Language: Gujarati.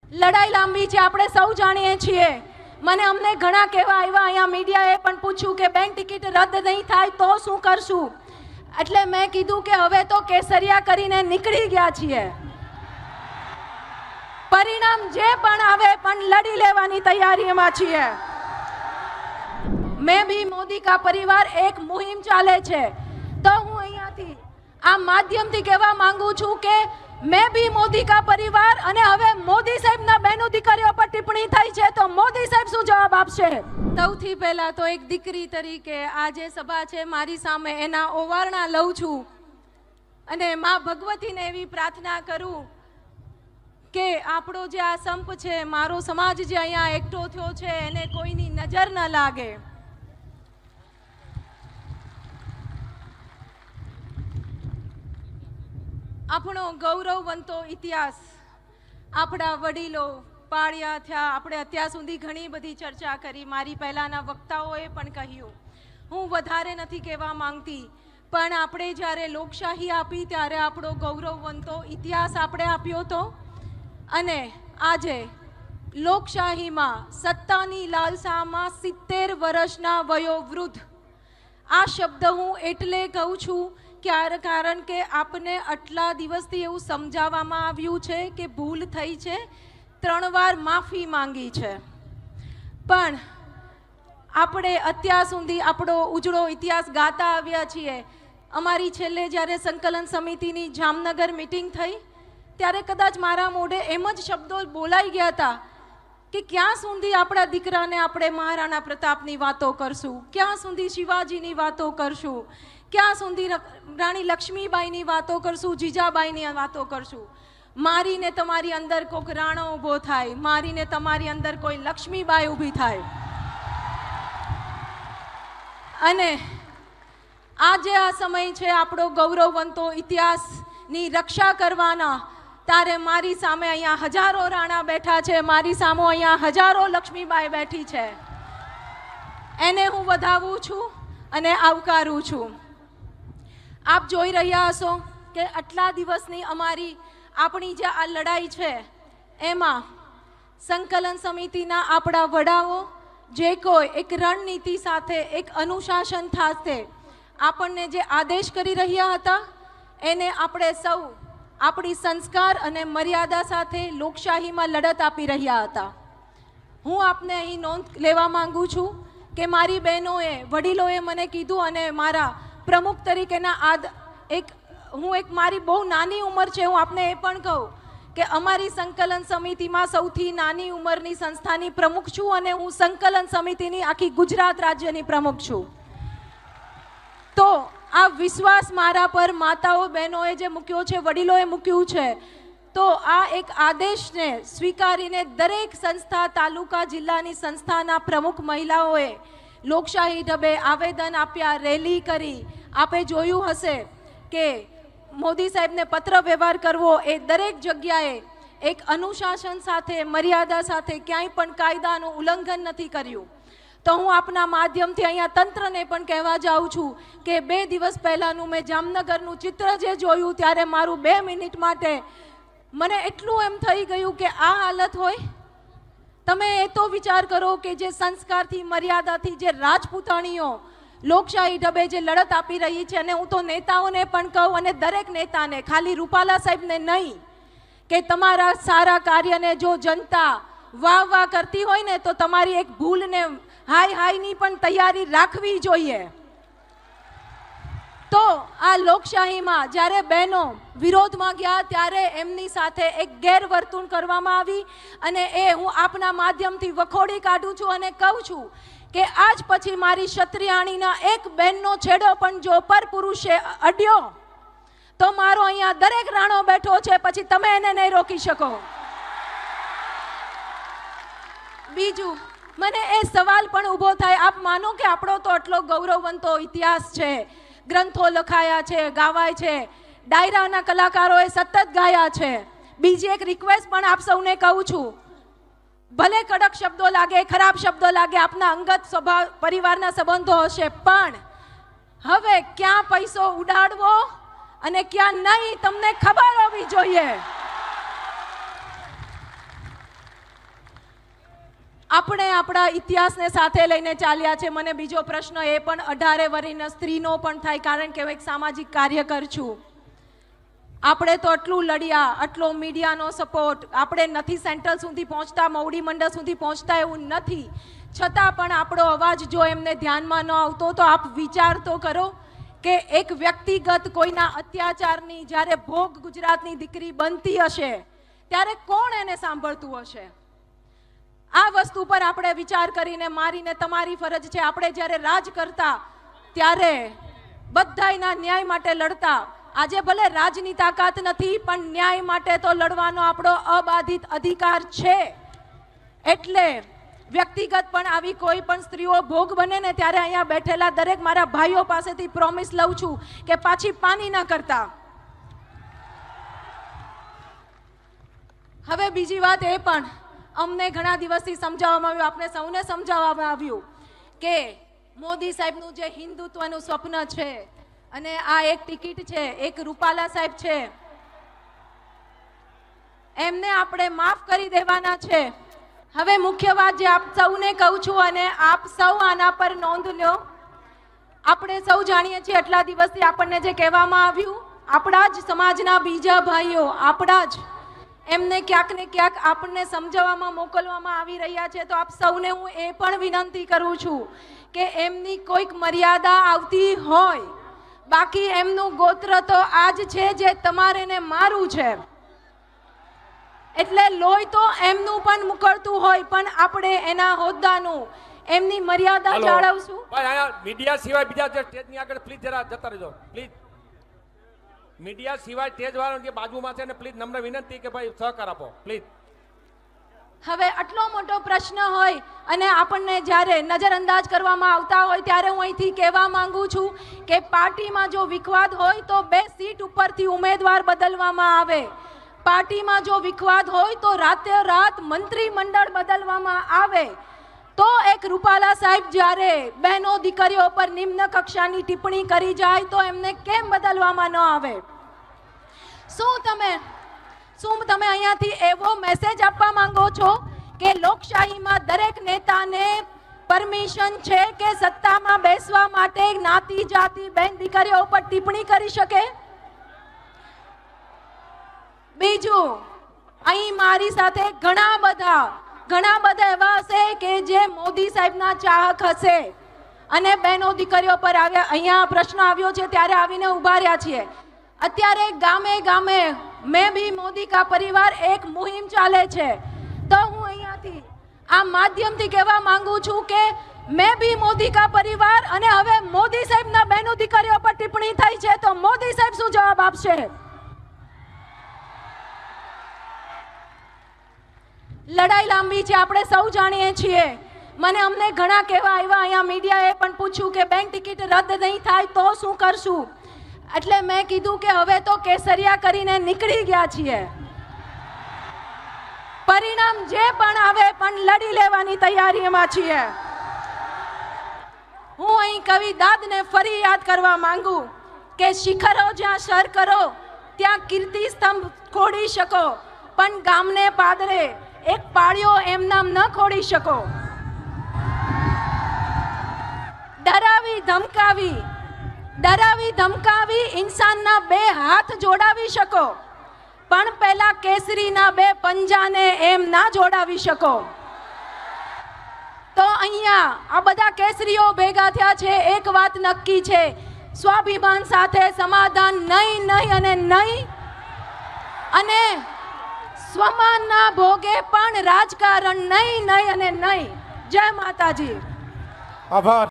લડાઈ લાંબી છે, આપણે સૌ જાણીએ છીએ। મને અમને ઘણા કહેવા આવ્યા, અહીંયા મીડિયાએ પણ પૂછ્યું કે બેન ટિકિટ રદ નહીં થાય તો શું કરશું? એટલે મેં કીધું કે હવે તો કેસરિયા કરીને નીકળી ગયા છીએ। પરિણામ જે પણ આવે પણ લડી લેવાની તૈયારીમાં છીએ। मैं भी मोदी का परिवार एक मुहिम चाले छे, तो हूँ अहींयाथी आ माध्यमथी कहेवा मांगू छूं के मैं भी मोदी का परिवार अने हवे मोदी साहेबना बहनों दीकरीओ पर टिप्पणी थई छे तो मोदी साहेब शुं जवाब आपशे? सौथी पहेला तो एक दीकरी तरीके आ जे सभा छे मारी सामे एना ओवारણા लઉં છું અને માં ભગવતીને એવી પ્રાર્થના કરું કે આપણો જે આ સંપ છે, મારો સમાજ જે અહીંયા એકઠો થયો છે એને કોઈની નજર ન લાગે। આપણો ગૌરવવંતો ઇતિહાસ, આપણા વડીલો પાળ્યા થયા, આપણે અત્યાર સુધી ઘણી બધી ચર્ચા કરી, મારી પહેલાંના વક્તાઓએ પણ કહ્યું, હું વધારે નથી કહેવા માંગતી, પણ આપણે જ્યારે લોકશાહી આપી ત્યારે આપણો ગૌરવવંતો ઇતિહાસ આપણે આપ્યો હતો અને આજે લોકશાહીમાં સત્તાની લાલસામાં 70 વર્ષના વયોવૃદ્ધ, આ શબ્દ હું એટલે કહું છું કારણ કે આપને આટલા દિવસથી એવું સમજાવવામાં આવ્યું છે કે ભૂલ થઈ છે, 3 વાર માફી માંગી છે, પણ આપણે અત્યાર સુધી આપણો ઉજળો ઇતિહાસ ગાતા આવ્યા છીએ। અમારી છેલ્લે જ્યારે સંકલન સમિતિની જામનગર મીટિંગ થઈ ત્યારે કદાચ મારા મોઢે એમ જ શબ્દો બોલાઈ ગયા હતા કે ક્યાં સુધી આપણા દીકરાને આપણે મહારાણા પ્રતાપની વાતો કરશું, ક્યાં સુધી શિવાજીની વાતો કરશું, ક્યાં સુધી રાણી લક્ષ્મીબાઈની વાતો કરશું, જીજાબાઈની વાતો કરશું। મારીને તમારી અંદર કોઈક રાણો ઊભો થાય, મારીને તમારી અંદર કોઈ લક્ષ્મીબાઈ ઊભી થાય અને આજે આ સમય છે આપણો ગૌરવવંતો ઇતિહાસની રક્ષા કરવાના। તારે મારી સામે અહીંયા હજારો રાણા બેઠા છે, મારી સામે અહીંયા હજારો લક્ષ્મીબાઈ બેઠી છે, એને હું વધાવું છું અને આવકારું છું। આપ જોઈ રહ્યા હશો કે આટલા દિવસની આપણી જે આ લડાઈ છે એમાં સંકલન સમિતિના આપણા વડાઓ જે કોઈ એક રણનીતિ સાથે, એક અનુશાસન સાથે આપણને જે આદેશ કરી રહ્યા હતા એને આપણે સૌ આપણી સંસ્કાર અને મર્યાદા સાથે લોકશાહીમાં લડત આપી રહ્યા હતા। હું આપને અહીં નોંધ લેવા માંગુ છું કે મારી બહેનોએ, વડીલોએ મને કીધું અને મારા પ્રમુખ તરીકેના મારી બહુ નાની ઉંમર છે, હું આપને એ પણ કહું કે અમારી સંકલન સમિતિમાં સૌથી નાની ઉંમરની સંસ્થાની પ્રમુખ છું અને હું સંકલન સમિતિની આખી ગુજરાત રાજ્યની પ્રમુખ છું। તો આ વિશ્વાસ મારા પર માતાઓ બહેનોએ જે મૂક્યો છે, વડીલોએ મૂક્યું છે, તો આ એક આદેશને સ્વીકારીને દરેક સંસ્થા, તાલુકા, જિલ્લાની સંસ્થાના પ્રમુખ મહિલાઓએ લોકશાહી ઢબે આવેદન આપ્યા, રેલી કરી। આપે જોયું હશે કે મોદી સાહેબને પત્ર વ્યવહાર કરવો એ દરેક જગ્યાએ એક અનુશાસન સાથે, મર્યાદા સાથે, ક્યાંય પણ કાયદાનું ઉલ્લંઘન નથી કર્યું। તો હું આપના માધ્યમથી અહીંયા તંત્રને પણ કહેવા જાઉં છું કે 2 દિવસ પહેલાંનું મેં જામનગરનું ચિત્ર જે જોયું ત્યારે મારું 2 મિનિટ માટે મને એટલું એમ થઈ ગયું કે આ હાલત હોય। તમે એ તો વિચાર કરો કે જે સંસ્કારથી, મર્યાદાથી, જે રાજપૂતાણીઓ લોકશાહી ઢબે જે લડત આપી રહી છે, અને હું તો નેતાઓને પણ કહું અને દરેક નેતાને, ખાલી રૂપાલા સાહેબને નહીં, કે તમારા સારા કાર્યને જો જનતા વાહ કરતી હોય ને તો તમારી એક ભૂલને હાઈની પણ તૈયારી રાખવી જોઈએ। તો આ લોકશાહીમાં જ્યારે બહેનો વિરોધમાં ગયા ત્યારે એમની સાથે એક ગેરવર્તણૂક કરવામાં આવી અને એ હું આપના માધ્યમથી વખોડી કાઢું છું અને કહું છું કે આજ પછી મારી ક્ષત્રિયાણીના એક બહેનનો છેડો પણ જો પર પુરુષે અડ્યો તો મારો અહીંયા દરેક રાણો બેઠો છે, પછી તમે એને નહીં રોકી શકો। બીજું, મને એ સવાલ પણ ઊભો થાય, આપ માનો કે આપણો તો આટલો ગૌરવવંતો ઇતિહાસ છે, ગ્રંથો લખાયા છે, ગાવાય છે, ડાયરાના કલાકારોએ સતત ગાયા છે। બીજી એક રિક્વેસ્ટ પણ આપ સૌને કહું છું, ભલે કડક શબ્દો લાગે, ખરાબ શબ્દો લાગે, આપના અંગત સ્વભાવ, પરિવારના સંબંધો હશે, પણ હવે ક્યાં પૈસો ઉડાડવો અને ક્યાં નહીં તમને ખબર હોવી જોઈએ। આપણે આપણા ઇતિહાસને સાથે લઈને ચાલ્યા છે. મને બીજો પ્રશ્ન એ પણ 18 વર્ષની સ્ત્રીનો પણ થાય, કારણ કે હું એક સામાજિક કાર્યકર છું. આપણે તો આટલું લડ્યા, આટલો મીડિયાનો સપોર્ટ, આપણે નથી સેન્ટ્રલ સુધી પહોંચતા, મવડી મંડળ સુધી પહોંચતા એવું નથી, છતાં પણ આપણો અવાજ જો એમને ધ્યાનમાં ન આવતો તો આપ વિચાર તો કરો કે એક વ્યક્તિગત કોઈના અત્યાચારની જ્યારે ભોગ ગુજરાતની દીકરી બનતી હશે ત્યારે કોણ એને સાંભળતું હશે? આ વસ્તુ પર આપણે વિચાર કરીને મારીને તમારી ફરજ છે. આપણે જ્યારે રાજ કરતા ત્યારે બધાયના ન્યાય માટે લડતા. આજે ભલે રાજની તાકાત નથી પણ ન્યાય માટે તો લડવાનો આપણો અબાધિત અધિકાર છે. એટલે વ્યક્તિગત પણ આવી કોઈ પણ સ્ત્રીઓ ભોગ બને ને ત્યારે અહીંયા બેઠેલા દરેક મારા ભાઈઓ પાસેથી પ્રોમિસ લઉં છું કે પાછી પાની ન કરતા. હવે બીજી વાત એ પણ અમને ઘણા દિવસથી સમજાવવામાં આવ્યું, આપણે સૌને સમજાવવામાં આવ્યું કે મોદી સાહેબનું જે હિન્દુત્વનું સ્વપ્ન છે અને આ એક ટિકિટ છે, એક રૂપાલા સાહેબ છે, એમને આપણે માફ કરી દેવાના છે. હવે મુખ્ય વાત જે આપ સૌને કહું છું અને આપ સૌ આના પર નોંધ લો. આપણે સૌ જાણીએ છીએ આટલા દિવસથી આપણને જે કહેવામાં આવ્યું, આપણા જ સમાજના બીજા ભાઈઓ, આપણા જ એમને ક્યાંક ને ક્યાંક આપણને સમજાવવામાં મોકલવામાં આવી રહ્યા છે. તો આપ સૌને હું એ પણ વિનંતી કરું છું કે એમની કોઈક મર્યાદા આવતી હોય, બાકી એમનું ગોત્ર તો આજ છે જે તમારે ને મારું છે. એટલે લોહી તો એમનું પણ મુકળતું હોય પણ આપણે એના હોદ્દાનું, એમની મર્યાદા જાળવશું. ભાઈ આયા મીડિયા સિવાય બીજા સ્ટેજની આગળ પ્લીઝ જરા જતા રહેજો પ્લીઝ. મીડિયા સિવાય સ્ટેજ વાળા જે બાજુમાં છે ને પ્લીઝ નમ્ર વિનંતી કે ભાઈ સહકાર આપો પ્લીઝ. હવે આટલો મોટો પ્રશ્ન હોય અને આપણને જ્યારે નજરઅંદાજ કરવામાં આવતા હોય ત્યારે હું અહીંથી કહેવા માંગુ છું કે પાર્ટીમાં જો વિખવાદ હોય તો 2 સીટ ઉપરથી ઉમેદવાર બદલવામાં આવે. પાર્ટીમાં જો વિખવાદ હોય તો રાતે-રાત મંત્રીમંડળ બદલવામાં આવે. તો એક રૂપાલા સાહેબ જ્યારે બહેનો દીકરીઓ પર નિમ્ન કક્ષાની ટિપ્પણી કરી જાય તો એમને કેમ બદલવામાં ન આવે? શું તમે અહીંયાથી એવો મેસેજ આપવા માંગો છો કે લોકશાહીમાં દરેક નેતાને પરમિશન છે કે સત્તામાં બેસવા માટે જ્ઞાતિ જાતિ બેન દીકરીઓ પર ટિપ્પણી કરી શકે? બીજું, અહીં મારી સાથે ઘણા બધા એવા હશે કે જે મોદી સાહેબના ચાહક હશે અને બહેનો દીકરીઓ પર આવ્યા, અહીંયા પ્રશ્ન આવ્યો છે ત્યારે આવીને ઉભા રહ્યા છીએ. અત્યારે ગામે ગામે મેં ભી મોદી કા પરિવાર એક મુહિમ ચાલે છે. તો હું અહીંયાથી આ માધ્યમથી કહેવા માંગુ છું કે મેં ભી મોદી કા પરિવાર, અને હવે મોદી સાહેબના બહેનો દીકરીઓ પર ટિપ્પણી થઈ છે તો મોદી સાહેબ શું જવાબ આપશે? લડાઈ લાંબી છે, આપણે સૌ જાણીએ છીએ. અમને ઘણા કહેવા આવ્યા, અહીંયા મીડિયાએ પણ પૂછ્યું કે બેંક ટિકિટ રદ નહીં થાય તો શું કરશું? એટલે મેં કીધું કે હવે તો કેસરિયા કરીને નીકળી ગયા છીએ. પરિણામ જે પણ આવે પણ લડી લેવાની તૈયારીમાં છીએ. હું અહીં કવિ દાદને ફરી યાદ કરવા માંગુ કે શિખરો જ્યાં સર કરો ત્યાં કીર્તિ સ્તંભ ખોડી શકો, પણ ગામને પાદરે એક પાળીઓ એમ નામ ન ખોડી શકો. ડરાવી ધમકાવી ઇન્સાનના 2 હાથ જોડાવી શકો, પણ પહેલા કેસરીના 2 પંજાને એમ ના જોડાવી શકો. તો અહીંયા આ બધા કેસરીઓ ભેગા થયા છે. એક વાત નક્કી છે, સ્વાભિમાન સાથે સમાધાન નહીં અને નહીં, અને સ્વમાનના ભોગે પણ રાજકારણ નહીં અને નહીં. જય માતાજી. આભાર.